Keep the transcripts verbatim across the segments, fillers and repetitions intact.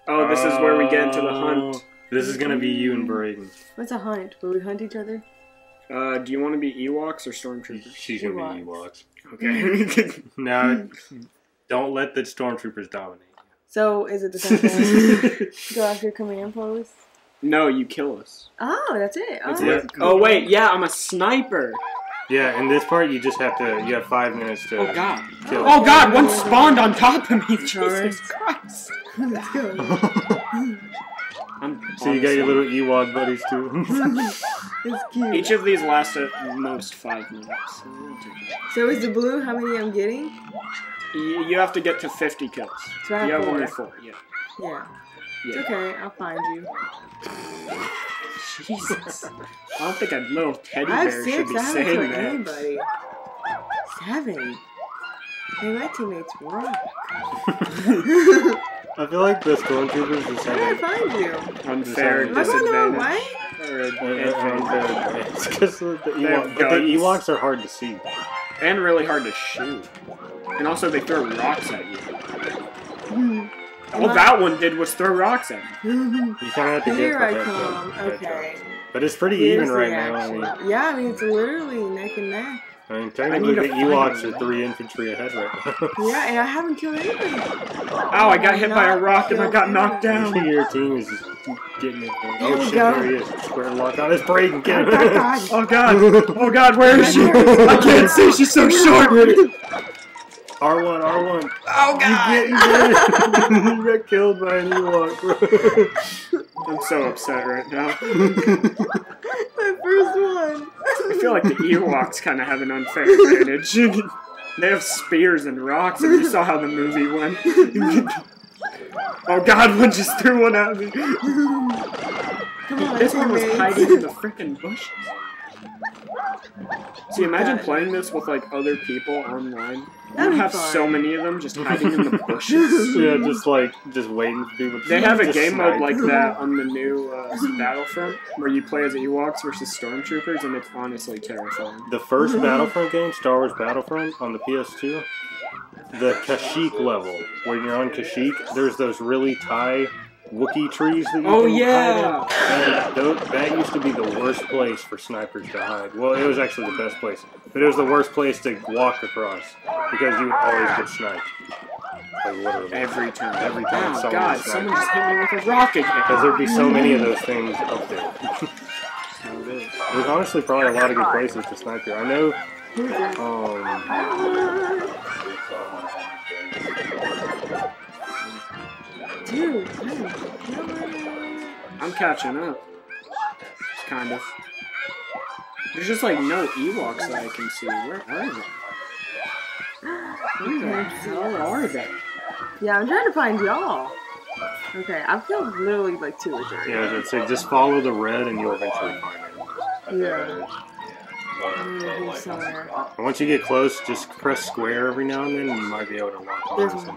Oh, this is where we get into the hunt. This is gonna be you and Brayden. What's a hunt? Will we hunt each other? Uh, do you want to be Ewoks or Stormtroopers? She's gonna be Ewoks. Okay. No, don't let the Stormtroopers dominate. So, is it the same thing? Go after command post? No, you kill us. Oh, that's it. Oh, That's that's it. cool. Oh, wait, yeah, I'm a sniper. Yeah, in this part, you just have to. You have five minutes to. Oh, God. Kill. Oh, God, one spawned on top of me. Jesus Christ. Let's go. I'm So you got your little Ewok buddies, too. It's cute. Each of these lasts at most five minutes. So, is the blue how many I'm getting? You, you have to get to fifty kills. So I have you have four. only four, yeah. Yeah. Yeah. It's okay, I'll find you. Jesus. I don't think a little teddy I have bear six, should be I haven't saying killed that. anybody. Seven. Hey, my teammates rock. I feel like the Stormtroopers just Where did I have find you? Unfair Am I going the wrong disadvantage. way? Or an advantage. unfair advantage. Because the, They have Ewok, but the guns. Ewoks are hard to see. And really hard to shoot. And also they throw rocks at you. Hmm. All that one did was throw rocks at me. You kind of have to Here get I prepared come. for that. Okay. But it's pretty Here's even the right now. I mean, action. Yeah, I mean, it's literally neck and neck. I mean, I technically need the to find Ewoks them. are three infantry ahead right now. Yeah, and I haven't killed anybody. Ow, I got hit by a rock and I got knocked down. Your team is just getting it. There Oh we shit, go. there he is. Square lock on. It's Brayden. Get him. God, God. Oh god. Oh god, where is she? I can't see, she's so short. R one, R one. Oh god. You, get, you, get, you got killed by an Ewok, bro. I'm so upset right now. My first one. I feel like the Ewoks kind of have an unfair advantage. They have spears and rocks, and you saw how the movie went. Oh god, one just threw one at me. Come on, This one was teammates. hiding in the frickin' bushes. See, imagine playing this with like other people online. That'd You be have fun. so many of them just hiding in the bushes. Yeah, just like, just waiting for people to They have a just game mode snipe. like that on the new uh, Battlefront, where you play as Ewoks versus Stormtroopers, and it's honestly terrifying. The first Battlefront game, Star Wars Battlefront, on the P S two, the Kashyyyk level, where you're on Kashyyyk, there's those really tie Wookiee trees that you Oh, can yeah! hide in. And those, that used to be the worst place for snipers to hide. Well, it was actually the best place, but it was the worst place to walk across, because you would always get sniped. Like, literally. Every time. Every time Oh someone god, sniped. someone just hit me with a rocket. Because there'd be so many of those things up there. There's honestly probably a lot of good places to snipe here. I know, um... Dude, I'm catching up. Kind of. There's just like no Ewoks that I can see. Where are they? Where the hell are they? yeah, I'm trying to find y'all. Okay, I've killed literally like two or three. Yeah, I'd say just follow the red and you'll eventually find it. Yeah. I'm gonna be somewhere. And once you get close, just press square every now and then and you might be able to lock There's on one. some.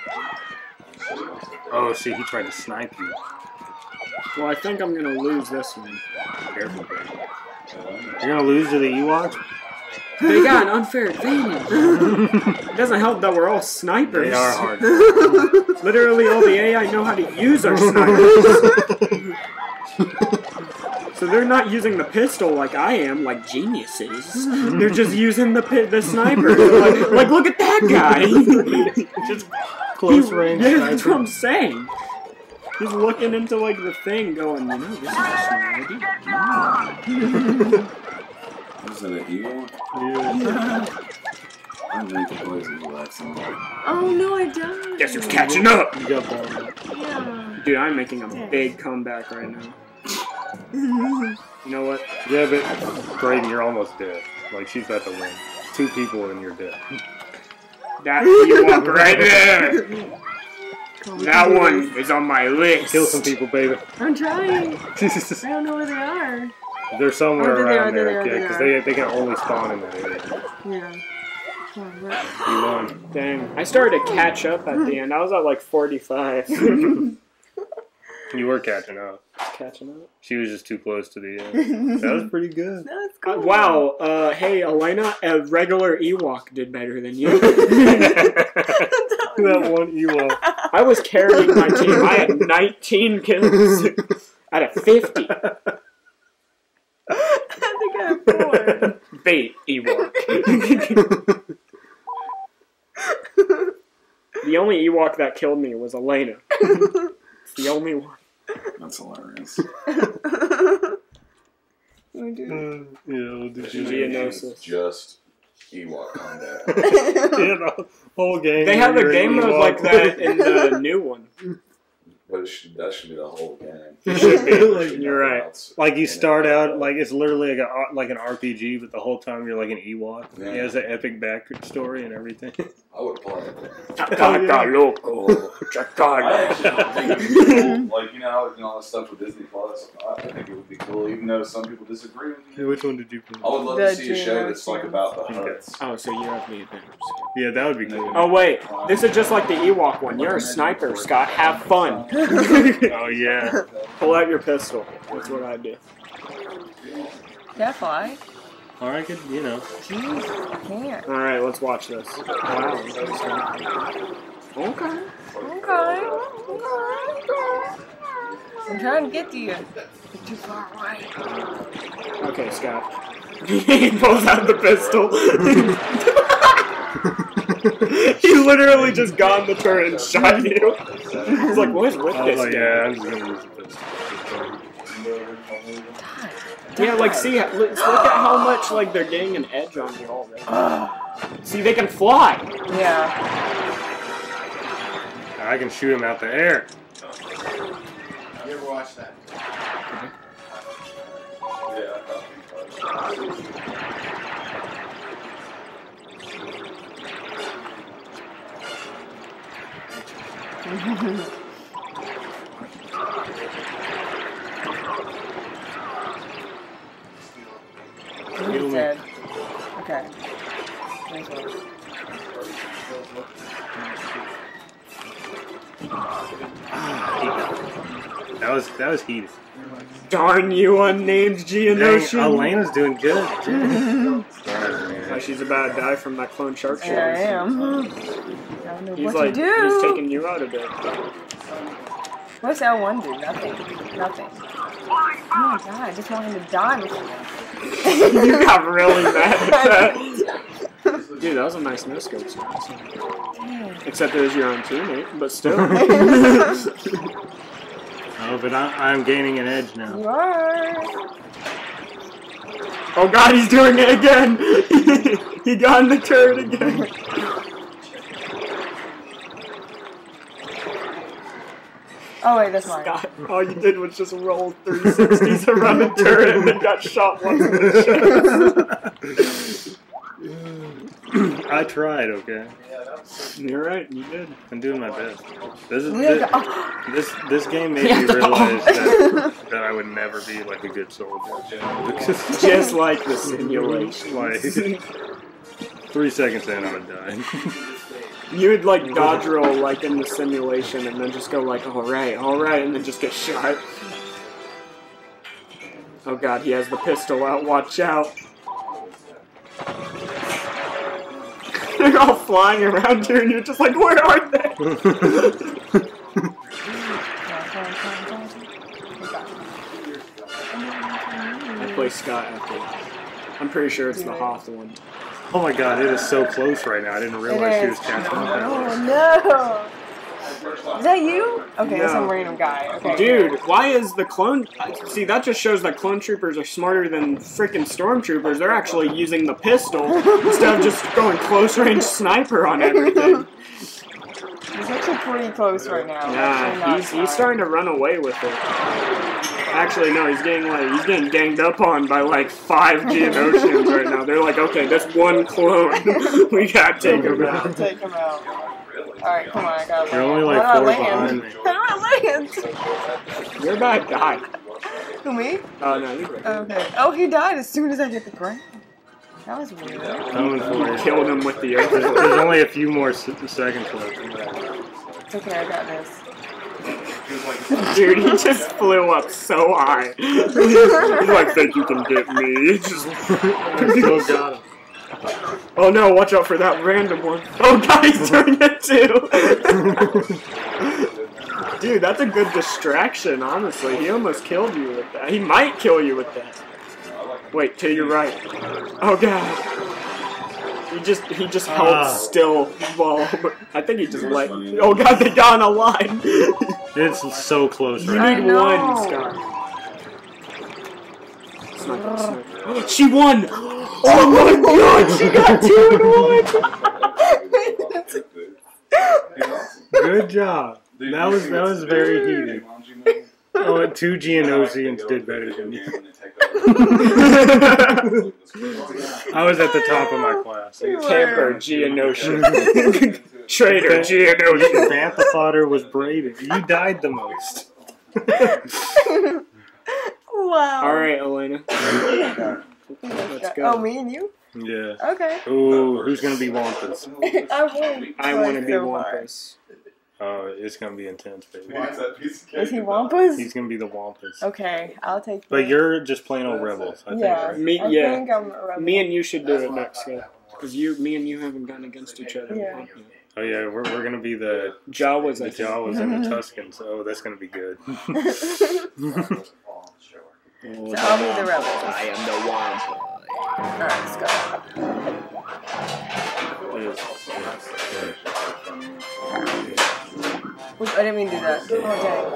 Oh, see, he tried to snipe you. Well, I think I'm gonna lose this one. Careful, bro. You're gonna lose to the Ewoks? They got an unfair advantage. It doesn't help that we're all snipers. They are hard. Literally all the A I know how to use our snipers. So they're not using the pistol like I am, like geniuses. They're just using the pi the sniper. Like, like, look at that guy. Just close range Yeah, sniper. that's what I'm saying. He's looking into like the thing, going, you know, this is a smart idea. Was it an Ewok? Yeah. I'm making boys and Ewoks somewhere. Oh no, I died. Guess who's catching up? You got ball. Yeah. Dude, I'm making a big comeback right now. You know what? Yeah, but Brayden, you're almost dead. Like, she's about to win. Two people and you're dead. That Ewok right there! That one is on my list. Kill some people, baby. I'm trying. I don't know where they are. They're somewhere Oh, there they around are, there there, they are, yeah, because there they, they can only spawn in that area. Yeah. Come on, where- You won. Dang. I started to catch up at the end. I was at like forty-five. You were catching up. catching up. She was just too close to the end. That was pretty good. That's cool. Uh, wow. Uh, hey, Elena, a regular Ewok did better than you. That one Ewok. I was carrying my team. I had nineteen kills out of fifty. I think I have four. Bait Ewok. The only Ewok that killed me was Elena. It's the only one. That's hilarious. We do. Uh, yeah, we'll do Geonosis. Just Ewok combat. Yeah, the whole game. They have a you're game an mode Ewok. like that in the new one. But it should, that should be the whole game. It should be. Like, You're right. Like you start out like it's literally like a like an R P G, but the whole time you're like an Ewok. Yeah. He has an epic backstory and everything. I would play it. Chacata loco. I Chacata. actually don't think it'd be cool. Like, you know, and all that stuff with Disney Plus. I think it would be cool, even though some people disagree with Yeah, me. which one did you play? I would love The to see a show that's like about the Okay. Huts. Oh, so you have the advantage. Yeah, that would be cool. Oh, wait. This is just like the Ewok one. You're a sniper, Scott. Have fun. Oh yeah. Pull out your pistol. That's what I do. Can I fly? Or I could, you know. Jeez, I can't. Alright, let's watch this. Wow. Okay. Okay. Okay. I'm trying to get to you. You're too far away. Okay, Scott. He pulls out the pistol. He literally just got in the turret and shot you. He's like, what is with I was this like, guy? yeah, I'm just gonna use the pistol. Yeah, like, see, look look at how much, like, they're getting an edge on you already. See, they can fly. Yeah. I can shoot him out the air. You ever watch that? Yeah, I thought we He's dead. Okay. Nice one. That was that was heated. Darn you, unnamed Dang, Geonosis. Elena's doing good. Oh, she's about to die from that clone sharpshooter. Yeah, I am. I don't know He's what like, to do. he's taking you out a bit. What's L one do? Nothing. Nothing. Oh my god, I just want him to die before. You got really mad at that. Dude, that was a nice no-scope. Except it was your own teammate, but still. Oh, but I, I'm gaining an edge now. You are. Oh god, he's doing it again! He got in the turret again. Oh wait, that's mine. God, all you did was just roll three sixties around the turret and then got shot once in the chest. I tried, okay? You're right, you did. I'm doing my best. This is We have this, to- oh. this this game made Yeah, me the- realize that, that I would never be like a good soldier. Because Just like the simulation. like three seconds in, I would die. You would like dodge roll like in the simulation and then just go like, alright, alright, and then just get shot. Oh god, he has the pistol out, watch out. They're all flying around you and you're just like, where are they? I play Scott after. I'm pretty sure it's the Hoth one. Oh my god, it is so close right now. I didn't realize she was catching up. Oh no! Is that you? Okay, that's No. some random guy. Okay. Dude, why is the clone... See, that just shows that clone troopers are smarter than freaking stormtroopers. They're actually using the pistol instead of just going close-range sniper on everything. He's actually pretty close right now. Actually Nah, not he's, far. he's starting to run away with it. Actually, no, he's getting like he's getting ganged up on by like five Geonosians right now. They're like, okay, this one clone, we gotta take him out. Take him out. Alright, come on, I gotta You're land. only like How do four I land? behind me. How do I land? You're about to die. Who, me? Oh no, you're right. Okay. Oh, he died as soon as I hit the ground. That was weird. Coming for you. Killed him with the earth. There's, there's only a few more s seconds left. It's okay, I got this. Dude, he just flew up so high. He's like, think you can get me. Just Still got him. oh no, watch out for that random one. Oh god, he's doing it too! Dude, that's a good distraction, honestly. He almost killed you with that. He might kill you with that. Wait, to your right. Oh god. He just he just held Ah. still while I think he just let oh god, they got on a line. It's so close You right need I one, know. Scott. Sniper, sniper. She won! Oh my god, she got two and one! Good job. That was that was very heated. Oh, two Geonosians did better than you. I was at the top of my class. Camper, Geonosian. Trader, Geonosian. Bantha fodder was Brayden. You died the most. Wow. Alright, Elena. Let's go. Oh, me and you? Yeah. Okay. Ooh, who's gonna be Wampus? I won't. I want to be so Wampus. Oh, it's gonna be intense, baby. Is he Wampus? He's gonna be the Wampus. Okay, I'll take that. But you're just plain old rebels, I think. Yeah. Right? Me, I yeah. think I'm a rebel. Me and you should do it next, yeah. Because you, me and you haven't gone against each other. Yeah. Oh yeah, we're we're gonna be the Jawas, the I think. Jawas and the Tuscans. Oh, that's gonna be good. Oh, So I'll be the rebel. I am the Wampa. Alright, let's go. Oops, I didn't mean to do that. Oh,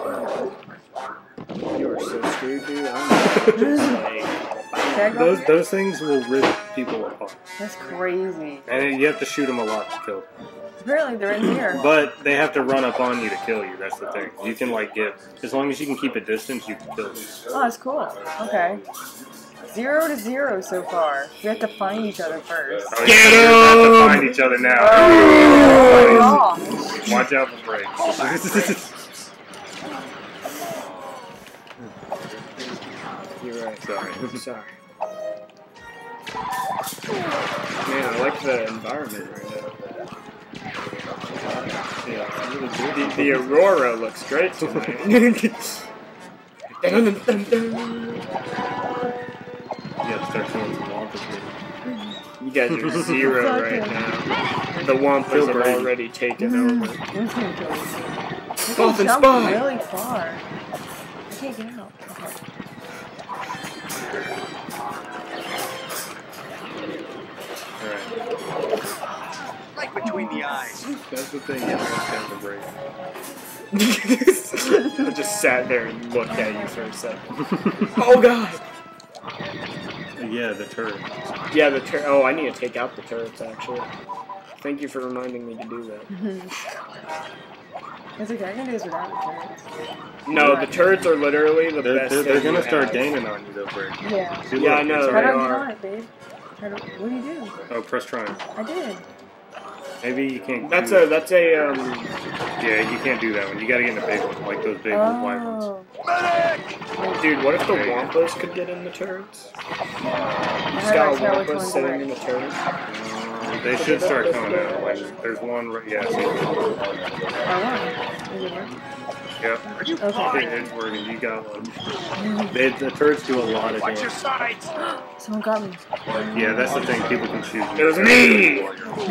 dang. You are so screwed, dude. I'm just like... Can I go? Those those things will rip people apart, That's crazy. and you have to shoot them a lot to kill them. Apparently they're in here. But they have to run up on you to kill you. That's the thing. You can like get as long as you can keep a distance, you can kill them. Oh, that's cool. Okay. Zero to zero so far. We have to find each other first. Oh, Get you have to 'em! find each other now. Oh, Watch out for breaks. You're right. Sorry. Sorry. Man, I like the environment right now. Yeah, it's really good. The, the Aurora looks great tonight. You have to start killing some Wampus. You guys are zero right now. The Wampas have already taken over. I'm just gonna kill you. Golf and Jump spy! really far. I can't get out. Okay. Alright. Right between the eyes. That's the thing, you have to have the break. I just sat there and looked at you for a second. Oh god! Yeah, the turret. Yeah, the tur- oh, I need to take out the turrets, actually. Thank you for reminding me to do that. It's okay, I can do this without the turrets. No, the turrets are literally the They're, best they're, they're thing gonna you start have. gaining on you though, Break. Yeah. See, Yeah, look, I know, it's they How do already- I are. get on it, babe? How do, what do you do? Oh, press triangle. I did. Maybe you can't. That's do a, it. that's a, um... Yeah, you can't do that one. You gotta get in a big one, like those big white ones. Oh. Dude, what if the Wampas could get in the turrets? You just How do got I a tell which Wampa one's sitting which? in the turret? Um, they should start coming out. Like, there's one right. Yeah. See, I won. Is it working? yep. Okay. It's working. You got one. They, the turrets do a lot of Watch your damage. sides. Someone got me. Yeah, that's the thing. People can shoot. It was me!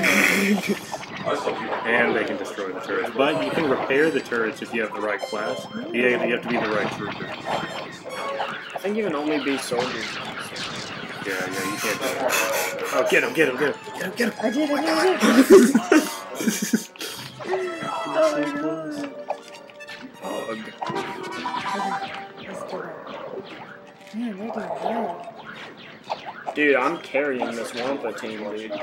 And they can destroy the turrets. But you can repair the turrets if you have the right class. Yeah, you have to be the right trooper. I think you can only be soldiers. Yeah, yeah, you can't do that. Oh, get him, get him, get him. Get him, get him. I did, I did, I did. Oh my god. Ugh. Let's do that. Man, they're doing good. Dude, I'm carrying this Wampa team, dude.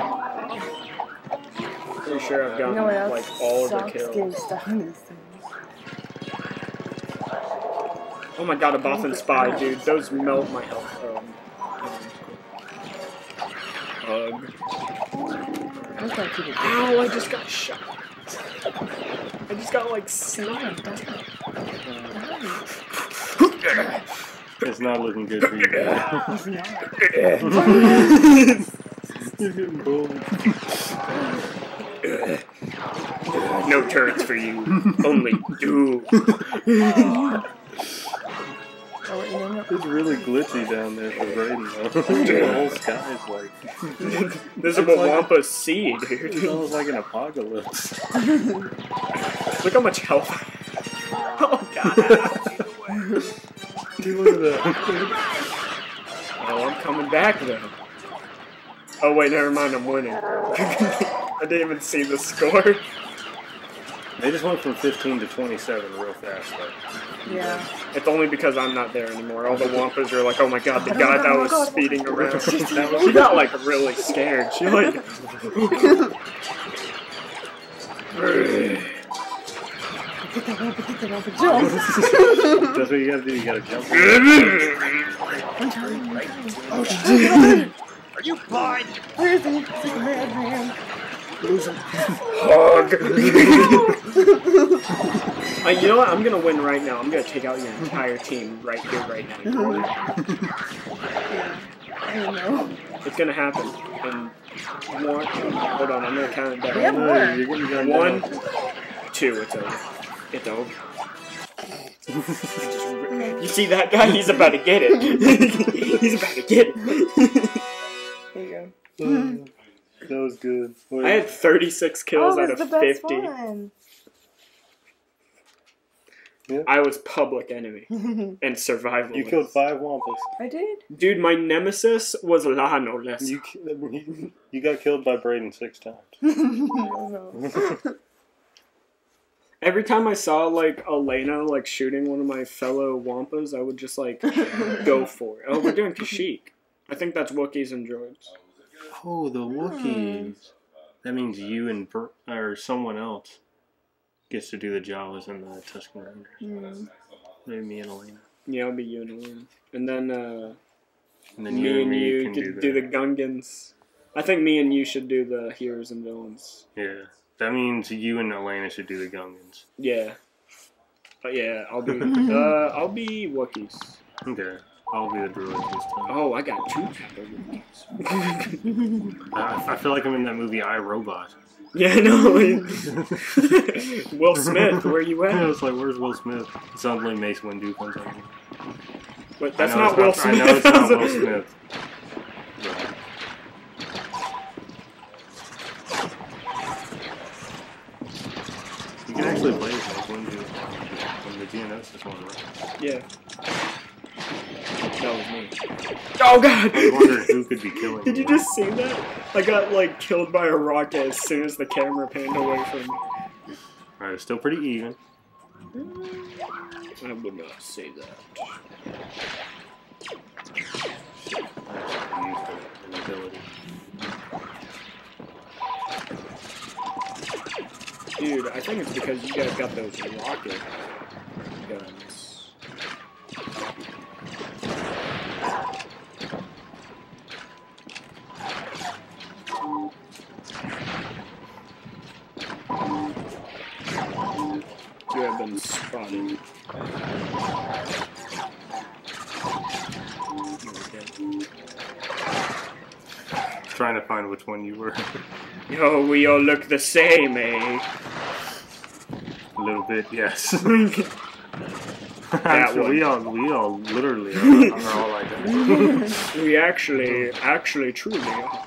Pretty sure I've You gotten, know what else like, all of the sucks getting kills. stuck on these things? Oh my god, a Bothan Spy, dude. Those melt my health. Um, Ugh. I'm just gonna keep it Ow, I just got shot. I just got, like, sniped. It's not looking good for you. It's not. You're getting bullied. No turrets for you. Only doom. It's really glitchy down there for Brayden, though. The whole sky's like... This is what like Wampa's see, dude. It's almost like an apocalypse. Look how much health. Oh, God. Dude, look at that. Oh, I'm coming back, though. Oh, wait, never mind, I'm winning. I didn't even see the score. They just went from fifteen to twenty-seven real fast, though. Yeah. It's only because I'm not there anymore. All the Wampas are like, oh my god, the guy that was speeding around. She got like really scared. She like... That's what you gotta do, you gotta jump. Are you blind? Where's the Superman man? Hug! uh, you know what? I'm gonna win right now. I'm gonna take out your entire team right here, right now. I don't know. It's gonna happen. And one, hold on, I'm gonna count it down. We have more. You're gonna go One, down. two, it's over. It's over. You see that guy? He's about to get it. He's about to get it. There you go. Uh, that was good. Wait. I had thirty-six kills oh, out it's of the best fifty. one. Yeah. I was public enemy and survival. You killed five Wampas. I did. Dude, my nemesis was La no less. You, you got killed by Brayden six times. Every time I saw like Elena like shooting one of my fellow Wampas, I would just like go for it. Oh, we're doing Kashyyyk. I think that's Wookiees and droids. Oh, the Wookiees. That means you and Br or someone else gets to do the Jawas and the Tusken Raiders. Mm. Maybe me and Elena. Yeah, I'll be you and Elena. And then, uh, And then me you and and me you can could do, do the, the Gungans. I think me and you should do the heroes and villains. Yeah. That means you and Elena should do the Gungans. Yeah. But yeah, I'll be, uh, I'll be Wookiees. Okay. I'll be the droids this time. Oh, I got two Chopper Wookiees. I, I feel like I'm in that movie I, Robot. Yeah, I know. Will Smith, where you I at? was like, where's Will Smith? Suddenly Mace Windu comes on. But that's I know not it's Will not, Smith. I know it's not Will Smith. But you can actually play as Mace Windu from the Geonosis one, right? Yeah. That was me. Oh god! I was wondering who could be killing Did you just see that? I got like killed by a rocket as soon as the camera panned away from me. Alright, it's still pretty even. I would not say that. I actually used an ability. Dude, I think it's because you guys got those rocket guns. You have been spotted. Okay. Trying to find which one you were. Yo, we all look the same, eh? A little bit, yes. That Actually, one. we all, we all literally are, are all like that. We actually, actually, truly are.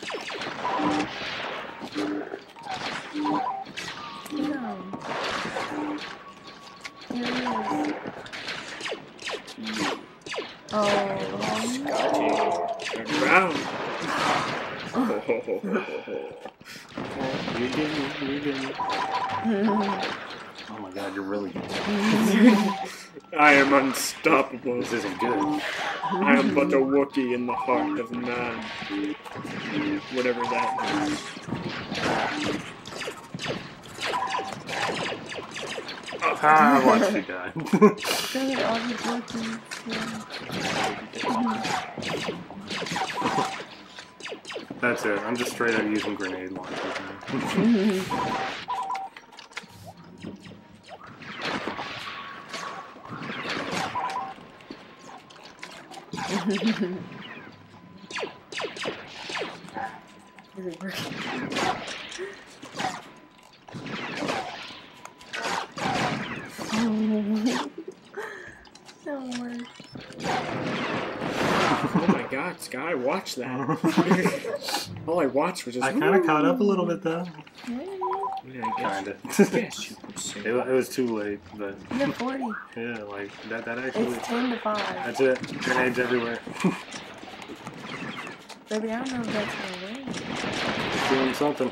Oh. Scotty, turn around. Oh, ho, ho, ho, ho, ho. You're getting it, you're getting it. Oh my god, you're really good. I am unstoppable. This isn't good. I am but a Wookiee in the heart of man. Whatever that means. Ah, I watched you die. God, all these Wookiees. That's it. I'm just straight up using grenade launchers now. Is it working? God, Sky, watch that. All I watched was just... I kind of caught up a little bit, though. Yeah, Kind of. Yes, you could say. It, it was too late, but... You're forty. Yeah, like, that, that actually... It's ten to five. That's it. Grenades everywhere. Baby, I don't know if that's gonna work. Doing something.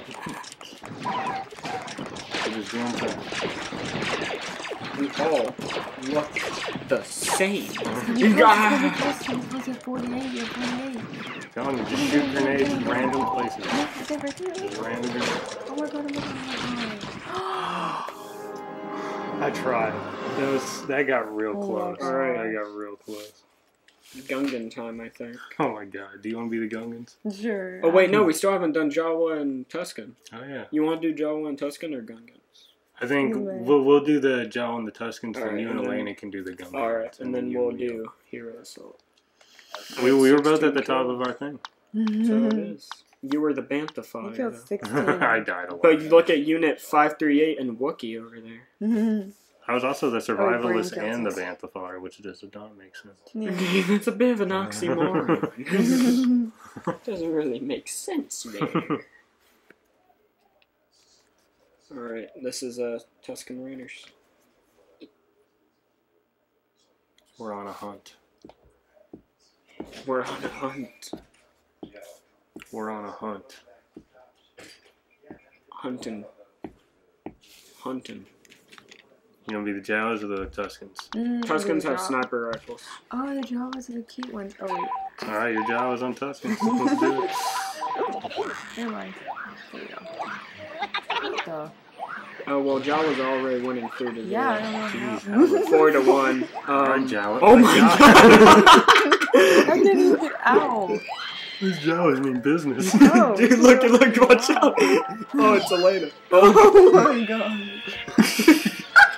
Just doing something. We all look the same. You You got... supposed to forty-eight, you're forty-eight. Telling you, just shoot grenades in random places. Yeah, I think right there. Just random grenades. Oh my god, I'm looking at my I tried. That was that got real Oh close. my God. That got real close. Gungan time, I think. Oh my god. Do you want to be the Gungans? eye. Sure. Oh wait, no, we still haven't done Jawa and Tuscan. Oh yeah. You want to do Jawa and Tuscan or Gungans? I think Anyway. we'll we'll do the Joe and the Tuscans, Alright, and you and and then- Elena can do the Gungans. Alright, and then you we'll and me. do Hero Assault. We we were both at the top of our thing. So it is. You were the Bantha You five. killed though. sixteen. I died a lot. But you look at Unit five three eight and Wookiee over there. I was also the brain survivalist and the kills. Banthafar, which does not make sense. Yeah. That's a bit of an oxymoron. Doesn't really make sense there. Alright, this is uh, Tuscan Raiders. We're on a hunt. We're on a hunt. We're on a hunt. Hunting. Hunting. You want to be the Jawas or the Tuscans? Mm, Tuscans the have Jaw- sniper rifles. Oh, the Jawas are the cute ones. Oh, wait. Alright, your Jawas on Tuscans. Let's do it. Never mind. There you go. Duh. Oh, well, Jawa's already winning three to zero. Yeah, I don't know how. Jeez. Four to one. Alright, Um, Jawa. oh my god! I didn't even get out. These Jawas mean business. No. Dude, look, look, watch out! Oh, it's Elena. Oh my god.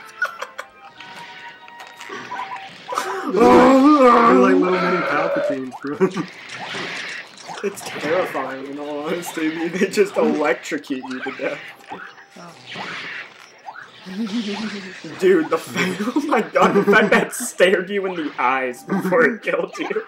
They're like little mini Palpatines, bro. It's terrifying, in all honesty. They just electrocute you to death. Dude, the fact, oh my god, the fact that stared you in the eyes before it killed you.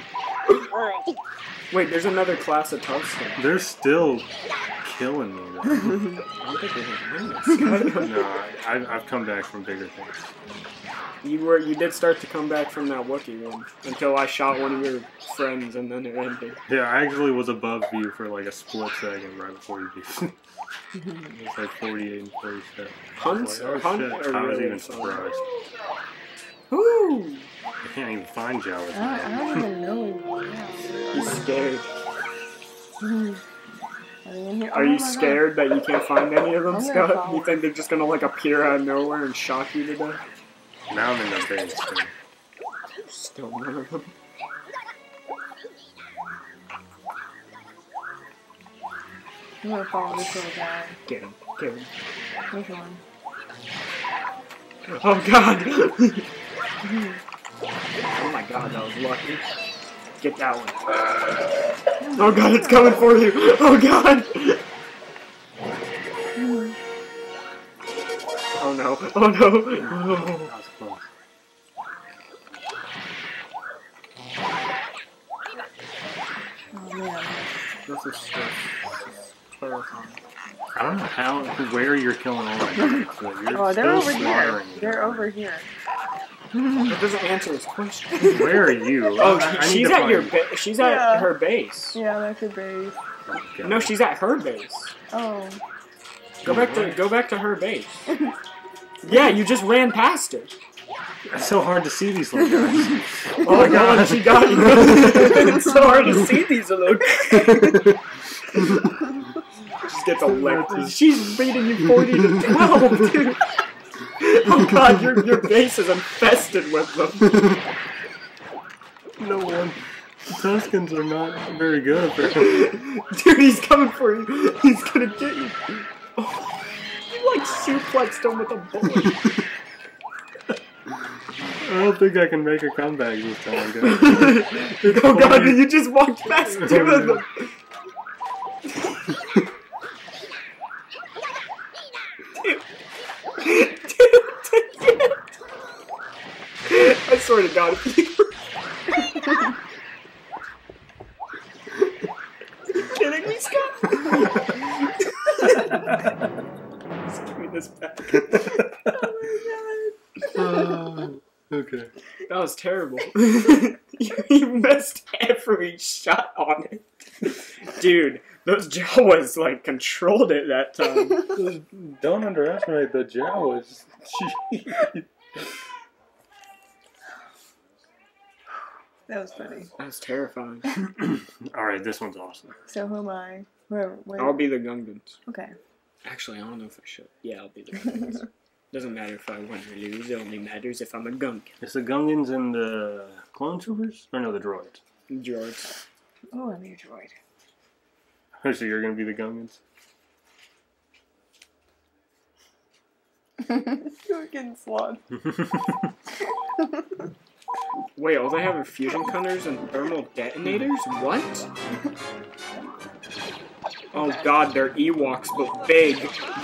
Wait, there's another class of Tuscan. They're still killing me, though. I don't think we're gonna win this. No, I, I've come back from bigger things. You were, you did start to come back from that Wookiee one until I shot one of your friends and then it ended. Yeah, I actually was above you for like a split second right before you beat. It was like forty-eight and forty-seven. Hunts I was like, or oh, hunt shit. or I was really even fun. surprised. Woo! I can't even find Jawas. I don't, I don't even know. Yeah. He's scared. Are they in here? Are Oh you my God. scared that you can't find any of them, I'm gonna Scott? follow. You think they're just gonna like appear out of nowhere and shock you to death? Now I'm in the base. So. Still none of them. I'm gonna follow this little guy. Get him. Get him. Which one? Oh god! Oh my god, that was lucky. Get that one. Oh god, it's coming for you! Oh god! Oh no, oh no! Oh. That was close. Oh man. This is so terrifying. I don't know how, where you're killing all my guys. Like, you're Oh, they're still over here. slaughtering me. They're over here. That doesn't answer his question. Where are you? Oh, I, I need she's to at find your you. ba- she's at Yeah. her base. Yeah, that's your base. Oh, God. No, she's at her base. Oh. Go back to go back to her base. Yeah, you just ran past her. It's so hard to see these little guys. Oh my god, she got you. It's so hard to see these little. Just gets elected. She's beating you forty to twelve, dude. Oh god, your your base is infested with them. No one. The Tuscans are not very good. Dude, he's coming for you. He's gonna get you. Oh, you like suplexed him with a bullet. I don't think I can make a comeback this time, guys. Oh god, you just walked past two of them. Dude. Dude, dude. I swear to god, if you... this back. Uh, okay. That was terrible. you, you missed every shot on it. Dude, those Jawas, like, controlled it that time. Don't underestimate the Jawas. Jeez. That was funny. That was terrifying. Alright, this one's awesome. So who am I? Where? where? I'll be the Gungans. Okay. Actually, I don't know if I should. Yeah, I'll be the Gungans. Doesn't matter if I win or lose. It only matters if I'm a Gungan. It's the Gungans and the clone troopers? Or no, the droids? Droids. Oh, I'm your droid. So you're gonna be the Gungans? You're getting slaughtered. Wait, all they have are fusion cutters and thermal detonators? What? Oh god, they're Ewoks, but big.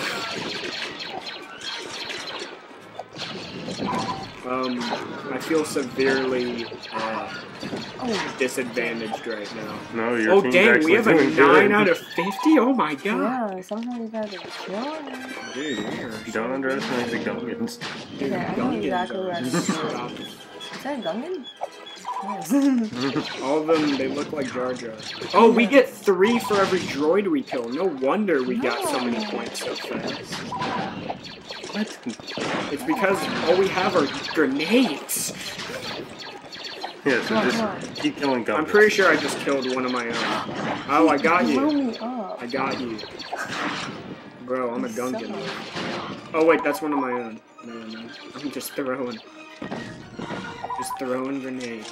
Um, I feel severely uh, Oh, disadvantaged right now. No, your Oh team's dang, actually we have a doing nine good. out of fifty? Oh my god. yeah, sometimes you gotta kill it. Dude, we are Don't so- underestimate the Gungans. Dude, Yeah, I know Gungans exactly are what I'm stop. Is that a Gungan? Yes. All of them, they look like Jar Jar. Oh, we get three for every droid we kill. No wonder we got so many points so fast. What? It's because all we have are grenades. Yeah, so Come on, just come on. keep killing Gungans. I'm pretty sure I just killed one of my own. Oh, I got Blow you. me up. I got you. Bro, I'm a So- Gungan. Oh wait, that's one of my own. No, no, no. I'm just throwing. Just throwing grenades.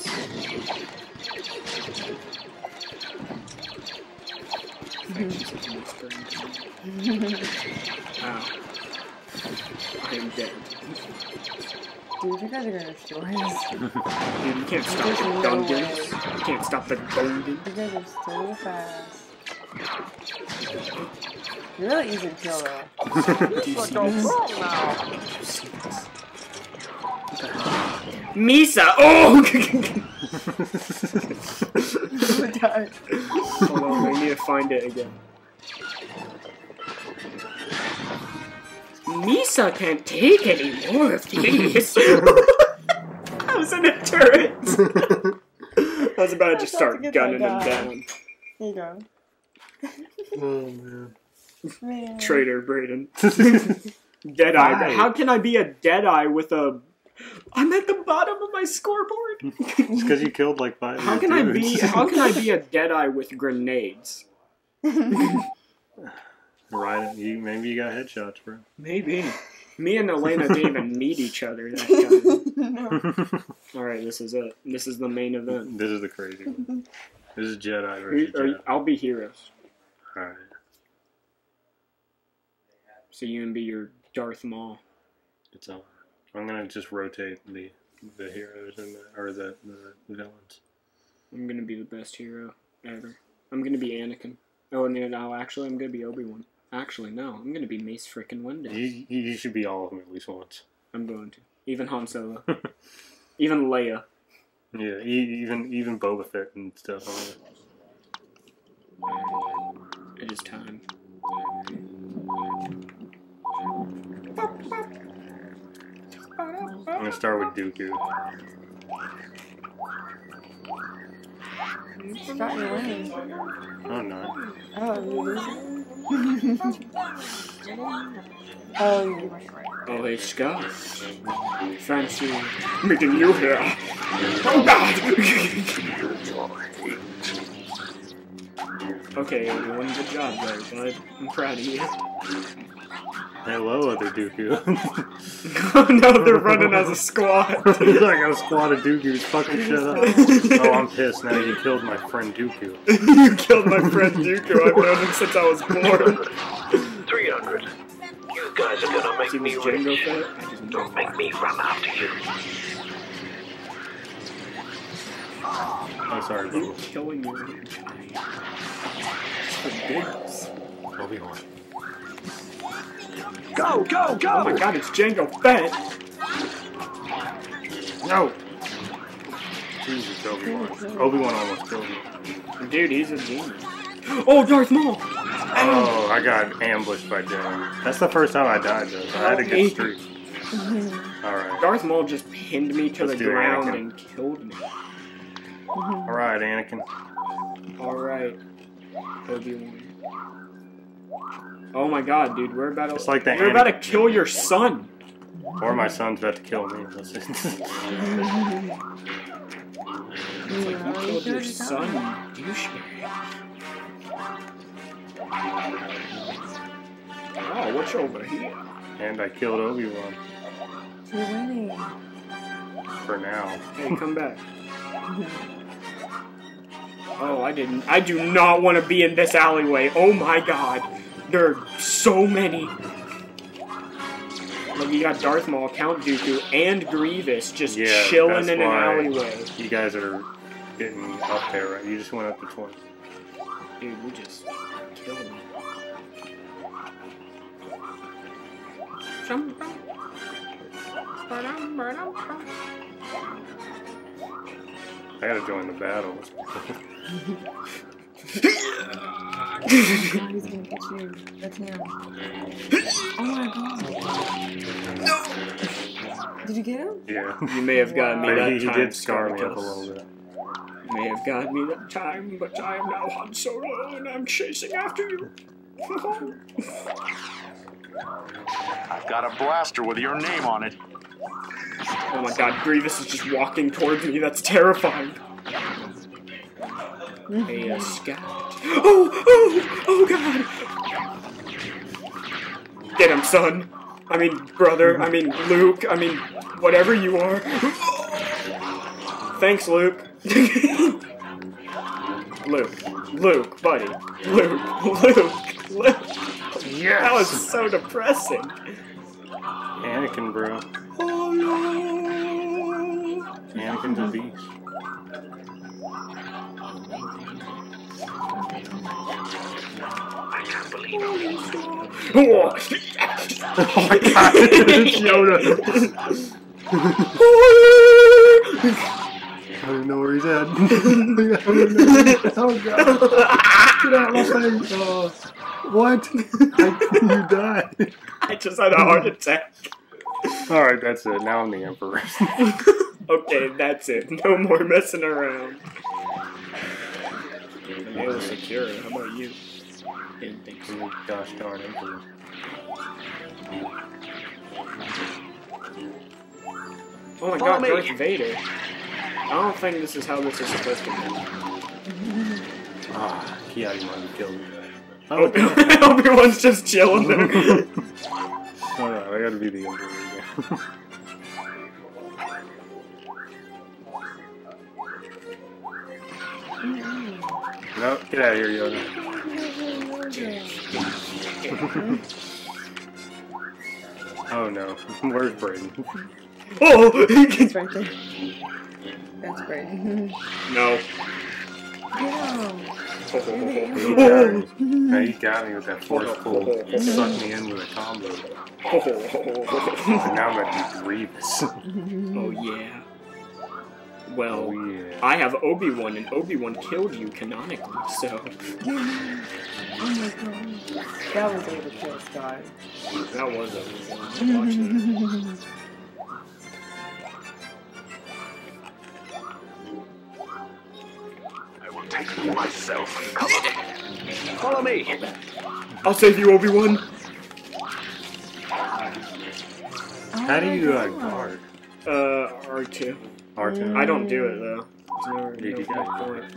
Ow. I am dead. Dude, you guys are gonna destroy us. Dude, you can't stop There's the no Gungans. way. You can't stop the Gungans. You guys are so fast. You're really easy to kill, though. Do you see Go this? wrong now. Misa! Oh! You would die. Hold on, I need to find it again. Misa can't take any more of these. I was in a turret. I was about to just I start thought to get gunning that them guy. down. There you go. Oh, man. Man. Traitor, Brayden. Deadeye. Why? How can I be a Deadeye with a... I'm at the bottom of my scoreboard. It's because you killed like five. How of can your I dudes. be? How can I be a Deadeye with grenades? Right, you, maybe you got headshots, bro. Maybe. Me and Elena didn't even meet each other that time. No. Alright, this is it. This is the main event. This is the crazy one. This is Jedi Who- versus are you- Jedi. I'll be heroes. Alright. So you can be your Darth Maul. It's on. I'm gonna just rotate the the heroes and the, or the, the villains. I'm gonna be the best hero ever. I'm gonna be Anakin. Oh, no, no, actually, I'm gonna be Obi-Wan. Actually, no, I'm gonna be Mace frickin' Windu. You, you should be all of them at least once. I'm going to. Even Han Solo. Even Leia. Yeah, e- even even Boba Fett and stuff on it. It is time. I'm gonna start with Dooku. Scott, you're winning. Oh no. Oh, you're losing? Oh, you're right, right. Oh, hey, Scott. Fancy meeting you here. Oh, God! Okay, everyone, good job there, bud. I'm proud of you. Hello, other Dooku. Oh no, they're running as a squad. I got a squad of Dooku's. Fucking shut up. Oh, I'm pissed now. You killed my friend Dooku. You killed my friend Dooku. I've known him since I was born. three hundred. You guys are gonna make See me this Django rich. Fett? I just Don't make me run after you. Oh, sorry, I'm Boba. killing you. For bigs. Obi-Wan. Go, go, go! Oh my god, it's Django Fett! No! Jesus, Obi-Wan. Obi-Wan almost killed me. Dude, he's a genius. Oh, Darth Maul! Oh, I got ambushed by Dylan. That's the first time I died, though. So I had a good streak. Alright. Darth Maul just pinned me to Let's the do ground Anakin. and killed me. Alright, Anakin. Alright. Obi-Wan. Oh my god, dude, we're about to It's like the we're about to Anakin. kill your son. Or my son's about to kill me. Let's just It's like you killed your son, you douchebag. Oh, what's over here? And I killed Obi-Wan. You're winning. For now. Hey, come back. Oh, I didn't. I do not want to be in this alleyway. Oh my god. There are so many. Look, you got Darth Maul, Count Dooku, and Grievous just Yeah, chilling that's in an why alleyway. You guys are getting up there, right? You just went up to twenty. Dude, we just killed him. I gotta join the battle. God, he's gonna get you. That's him. Oh my god. Did you get him? Yeah. You may have gotten me But that he, he time, did scar me up a Scarface. little bit. You may have gotten me that time, but I am now Han Solo, and I'm chasing after you. I've got a blaster with your name on it. Oh my god, Grievous is just walking towards me. That's terrifying. Hey, uh, Scott. Oh, oh, oh god! Get him, son. I mean, brother. I mean, Luke. I mean, whatever you are. Thanks, Luke. Luke. Luke, buddy. Luke. Luke. Luke. Yes! That was so depressing. Anakin, bro. Oh no! Anakin's a beast. I can't believe it. Oh, Oh my god, it's Yoda! I don't know where he's at. Oh god. Get out of my face. Oh. What? I, you died. I just had a heart attack. Alright, that's it. Now I'm the Emperor. Okay, that's it. No more messing around. The mail is secure. How about you? Didn't think so. Oh, gosh darn Emperor. Oh my god, Darth Vader. I don't think this is how this is supposed to be. Ah, Kiadi wanted to kill me. Oh, Obi- Obi-Wan's just chilling there. Alright, I gotta be the Emperor again. No, get out of here, Yoda. Oh no, where's Brayden? Oh! He's right there. That's great. No. Get him. Oh. Now you got me with that force pull. You sucked me in with a combo. And now I'm gonna be Grievous. Oh yeah. Well, Oh yeah. I have Obi-Wan, and Obi-Wan killed you canonically, so... Oh my god. That was able to kill Scott. That was Obi-Wan. Watch that. I will take you myself. Cover me. Follow me. I'll save you, Obi-Wan. How do you uh, guard? Uh, R two. R two? I don't do it, though. There's no, Did no you point guys- for it.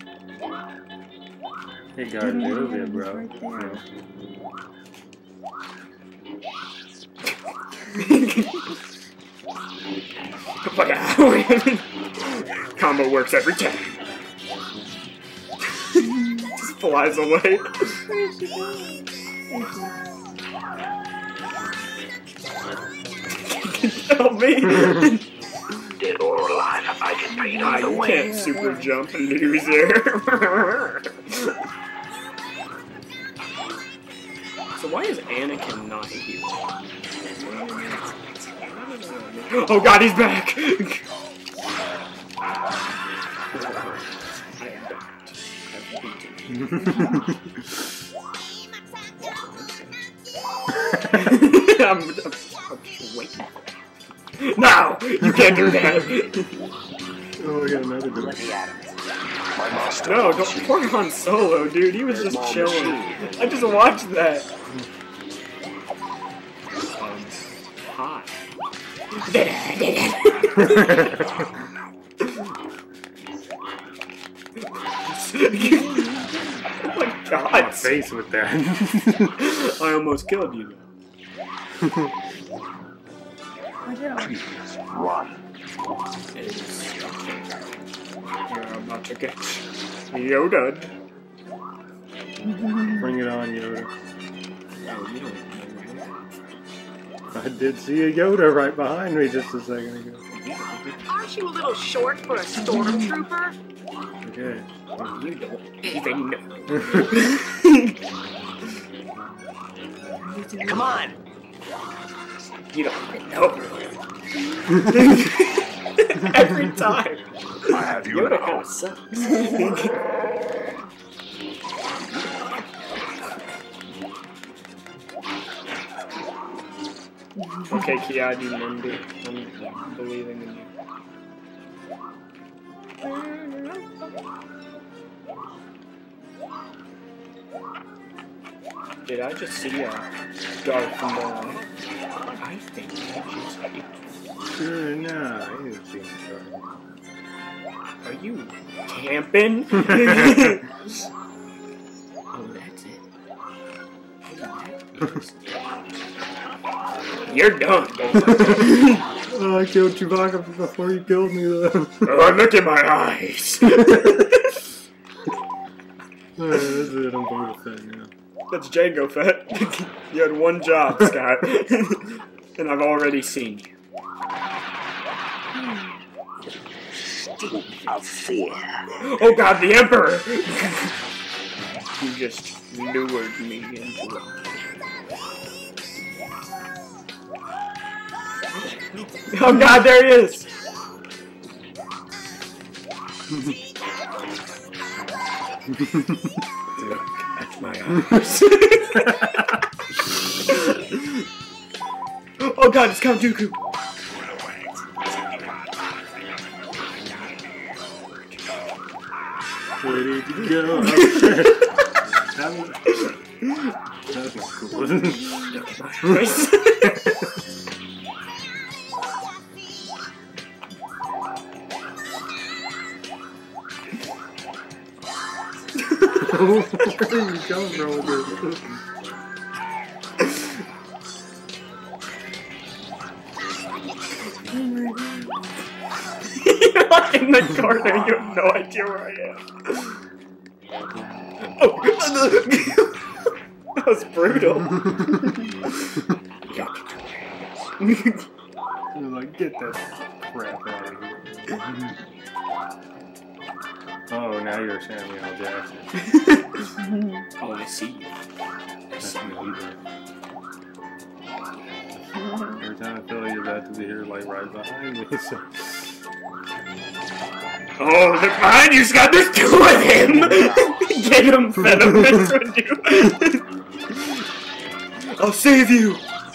Hey, guard, do it, bro. Fuck out. Combo works every time. Just flies away. Help me! Dead or alive, I can paint I either way. can't super jump, loser. So why is Anakin not here? Oh god, he's back! I am back. I've beaten him. I'm, I'm, I'm just waiting. No! You can't do that! Oh, we got another dude. Let me at him. My master. No, don't poor Han Solo, dude. He was just chilling. I just watched that. Um, hot. Oh my god. My face with that. I almost killed you. Run. You're about to get Yoda. Bring it on, Yoda. Oh, you don't know. I did see a Yoda right behind me just a second ago. Aren't you a little short for a stormtrooper? Okay. You don't even know. Come on. You don't even know. Every time. I have you Yoda now. kind of sucks. Okay, Kiadi Mundi. I'm believing in you. Did I just see a Darth Maul? I think I just see. Sure, no, I didn't see him. Are you camping? Oh, that's it. You're done, boy. Oh, I killed Chewbacca before you killed me, though. Oh, look at my eyes. Alright, that's it. I'm Boba Fett now. That's Jango Fett. You had one job, Scott. And I've already seen you. Of fear. Oh god, the Emperor! You just lured me into it. Oh god, there he is! Look at my eyes. Oh god, it's Count Dooku! Where did you go? That was, that was cool. Look at my eyes. Where are you going from with this? You're like in the corner, you have no idea where I am. Oh! That was brutal. You're like, get that crap out of here. Oh, now you're Samuel L. Jackson. Oh, I see you. That's me either. Every time I feel like you're about to be here, like right behind me. So. Oh, look behind you, Scott! There's two of him! Get him, Venom! That's what you. I'll save you!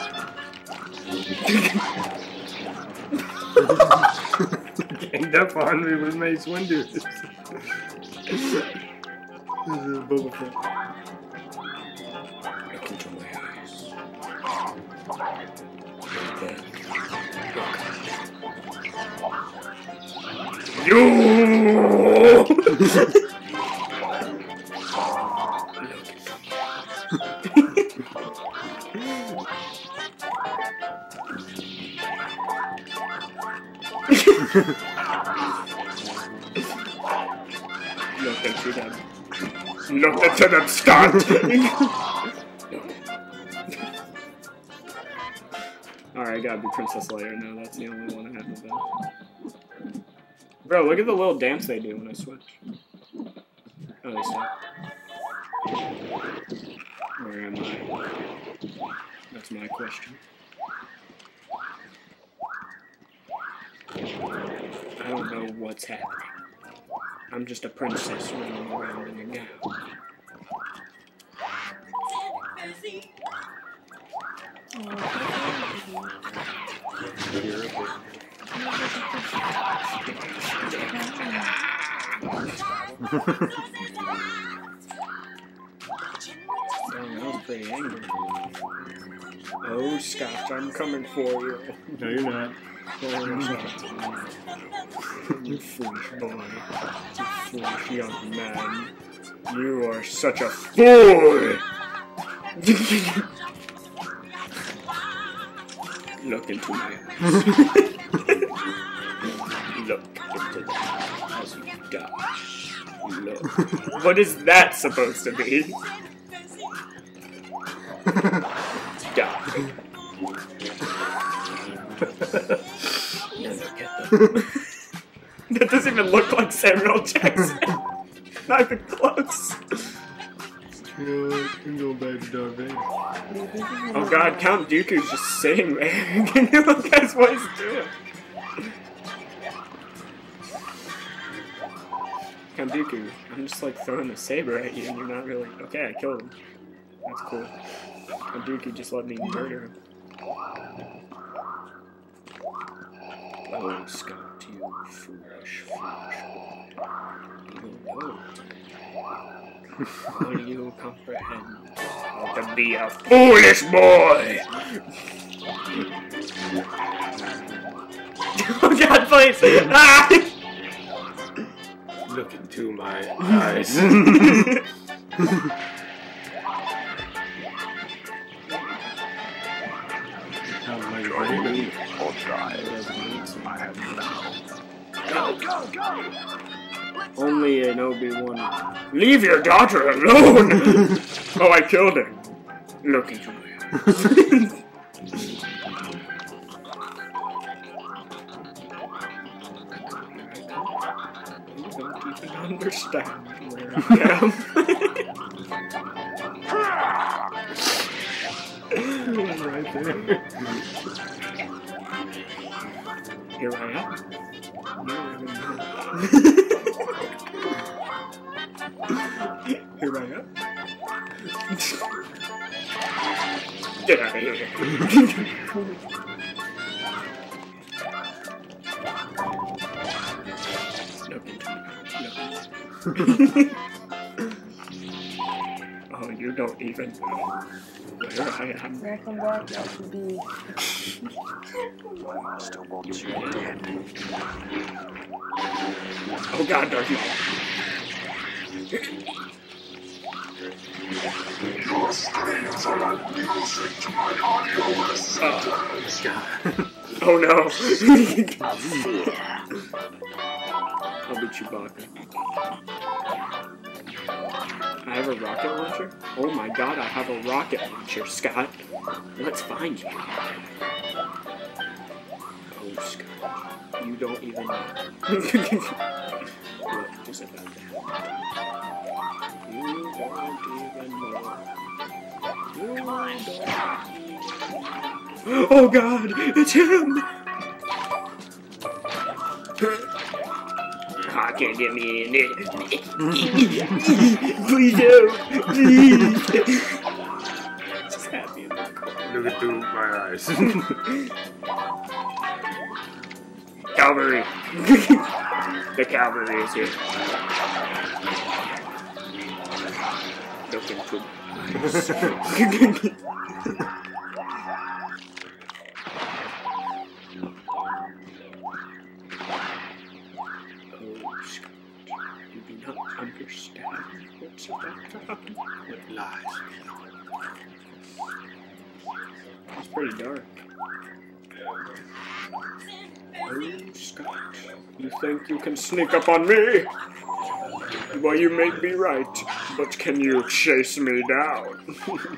Ganged up on me with Mace Windu. This is Boba Fett. Look into my eyes. You! Nothing to them. Nothing to them, Scott! Alright, I gotta be Princess Leia now. That's the only one I have about. Bro, look at the little dance they do when I switch. Oh, they stop. Where am I? That's my question. I don't know what's happening. I'm just a princess running around in a gown. Damn, that was pretty angry. Oh, Scott, I'm coming for you. No, you're not. Oh, you foolish boy. You foolish young man. You are such a fool! Look into my eyes. Look into them as you die. Look. What is that supposed to be? Die. Look at them. That doesn't even look like Samuel Jackson. Not even close. You know, can go back to Darth Vader. Oh god, Count Dooku's just sitting there. Can you look at what he's doing? Count Dooku, I'm just like throwing a saber at you and you're not really... Okay, I killed him. That's cool. Count Dooku just let me murder him. Oh, Scott, you foolish, foolish boy. You know. How do you comprehend how to be a foolish boy? Oh god, please! Ah! Look into my eyes. Or die. Go, go, go! Only an Obi-Wan. Leave your daughter alone! Oh, I killed him. Look into my eyes. You don't even understand where I am. Right there. Here I am. Here I am. Get out of here. Look into me. Oh, you don't even know where I am. Welcome back, that should be. Still won't you again. Oh god, Darth Maul. Your screams are like music to my audio receptors. Oh no. Of fear. I'll be Chewbacca. I have a rocket launcher? Oh my god, I have a rocket launcher, Scott. Let's find you. Oh, Scott. You don't even know. What is about that? You don't even know. You don't. Oh god, it's him! I can't get me in it. Please help. Please. Just happy in the corner. Look into my eyes. Cavalry. The cavalry is here. Look into my eyes. You do not understand what's about to happen. It lies beyond. It's pretty dark. Oh, Scott. You think you can sneak up on me? Well, you may be right, but can you chase me down?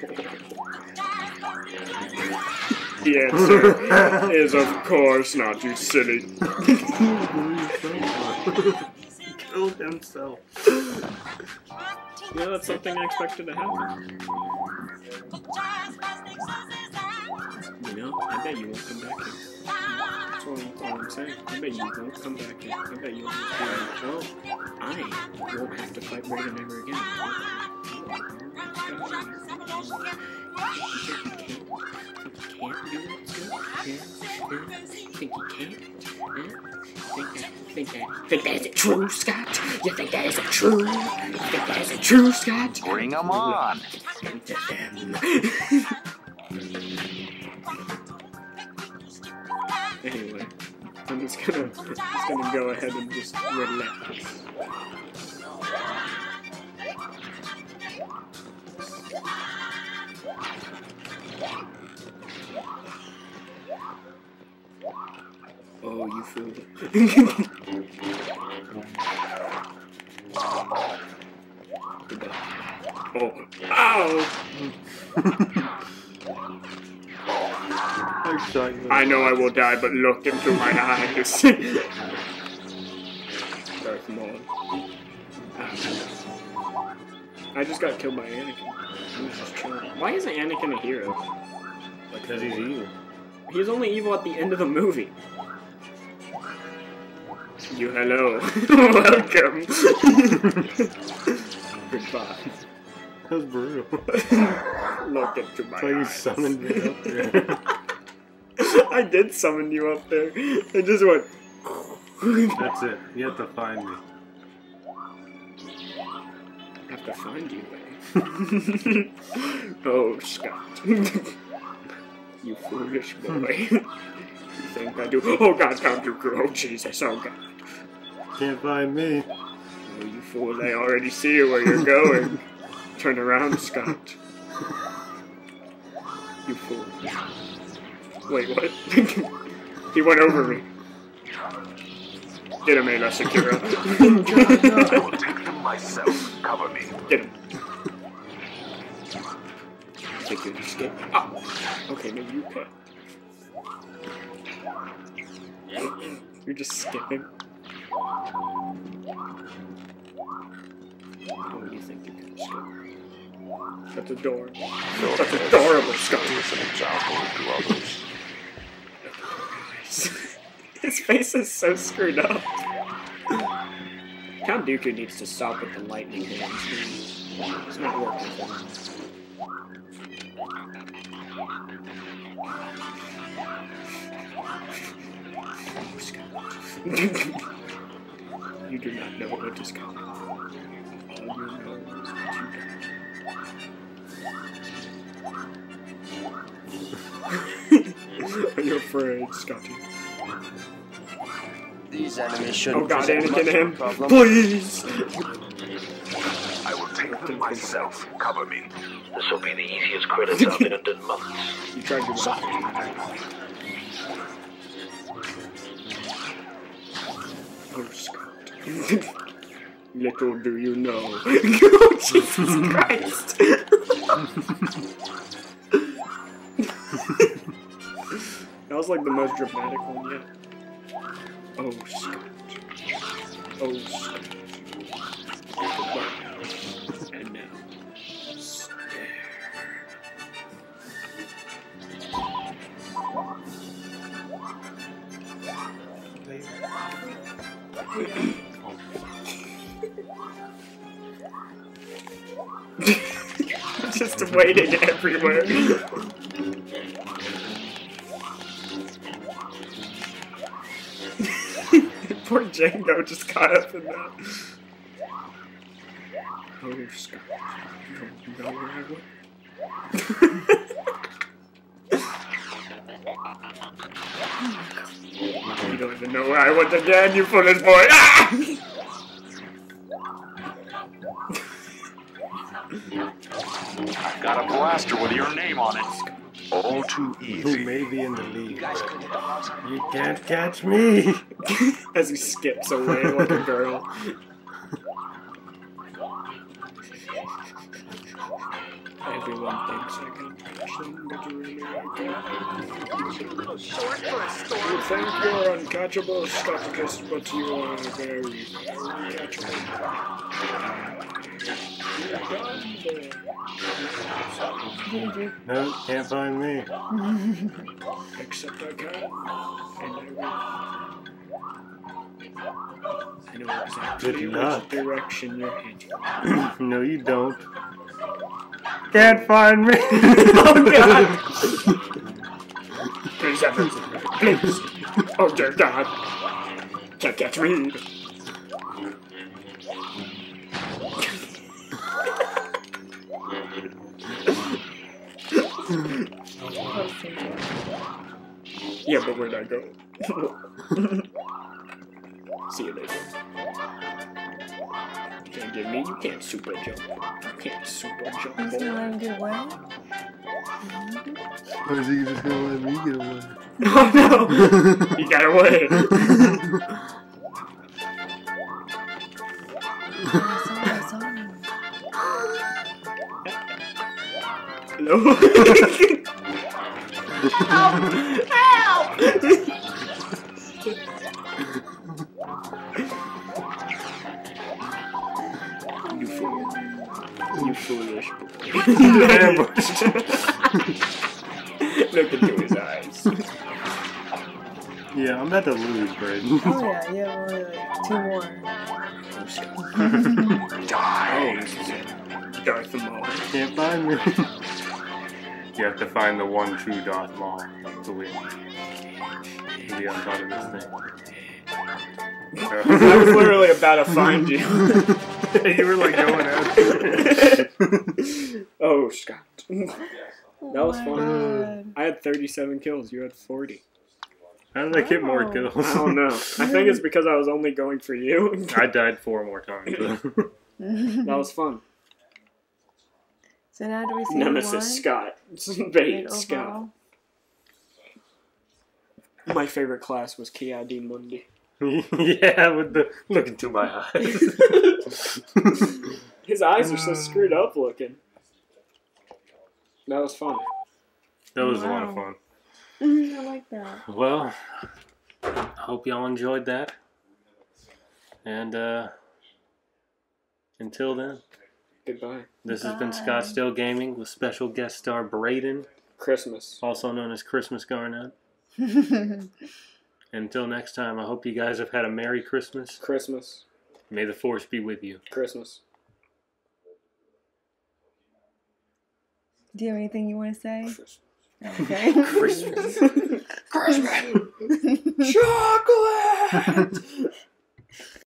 The answer is, of course not, you silly. Killed himself. Yeah, that's something I expected to happen. You know, I bet you won't come back here. That's what, all I'm saying. I bet you won't come back here. I bet you won't be like, well, I won't have to fight Brayden ever again. You can't. Yeah? Yeah? Think you can't? Yeah? Think that, think that, think that isn't true, Scott? You think that isn't true? You think that isn't true, Scott? Bring them on. Anyway, I'm just gonna, just gonna go ahead and just relax. Oh, you fool. Oh. Ow! I know I will die, but look into my eyes. Darth Maul. I just got killed by Anakin. Just Why isn't Anakin a hero? Because he's evil. He's only evil at the end of the movie. You hello. Welcome. Goodbye. That was brutal. Look into my That's why you eyes. summoned me up there. I did summon you up there. I just went. That's it. You have to find me. I have to find you, man. Oh, Scott. You foolish boy. You think I do? Oh, God, found you, girl. Oh, Jesus. Oh, God. Can't find me. Oh, you fool. They already see where you're going. Turn around, Scott. You fool. Wait, what? He went over me. Get him, Ayla Secura. I will take them myself. Cover me. Get him. Take your escape. Ah! Okay, maybe you can. You're just skipping. What do you think you can skip? That's adorable. That's adorable, Scott. An example to others. His face is so screwed up. Count Dooku needs to stop with the lightning hands. It's not working for him. You do not know what is coming. All you know is that you don't. Are you afraid, Scotty? These enemies shouldn't Oh God, present much Anakin, of a him! problem. Please! I will take them myself. Cover me. This will be the easiest credits I've been in months. You tried your best. Oh, Scott. Little do you know. Oh, Jesus Christ! That was like the most dramatic one yet. Oh, Scott. Oh, Scott. Goodbye. And now, stare. Just waiting everywhere. Poor Django just caught up in that. Oh, Scott. You don't know where I went? You don't even know where I went again, you foolish boy! Ah! I've got a blaster with your name on it. All too Who easy. may be in the lead? You can't catch me. As he skips away like a girl. Everyone thinks I can catch them, but really I can't. You're a little short for a You storm. think you're uncatchable, Scotticus, but you are very, very catchable. You're done there. No, can't find me. Except I can. And I will. I know exactly Good which luck. direction you're heading. No, you don't. Can't find me. Oh God! Is seven, please. Oh dear God. Can't catch me. Yeah, but where'd I go? See you later. You can't get me, you can't super jump. You can't super jump. He's gonna let him get away? Or is he just gonna let me get away? Oh no! He got away! I saw him, I saw him. Hello? You fool. You foolish boy. Ambushed. Look into his eyes. Yeah, I'm about to lose, Brayden. Oh yeah, yeah, we're like two more. Oh, this is it. Darth Maul. Can't find me. You have to find the one true Darth Maul to win. Be on top of this thing. I was literally about to find you. You were like going out. Oh, Scott. Oh That was my fun. God. I had thirty-seven kills. You had forty. How did I get more Oh. kills? I don't know. I think it's because I was only going for you. I died four more times. That was fun. So now do we see Nemesis one? Scott. Great Bait Scott. overall? My favorite class was K I D Mundi. Yeah, with the look into my eyes. His eyes are so screwed up looking. That was fun. That was a lot of Wow. fun. I like that. Well, I hope y'all enjoyed that. And uh, until then, Goodbye. this has been Bye. Scottsdale Gaming with special guest star Brayden, Christmas. also known as Christmas Garnett. Until next time, I hope you guys have had a Merry Christmas. Christmas. May the Force be with you. Christmas. Do you have anything you want to say? Christmas. Okay. Christmas. Christmas. Chocolate!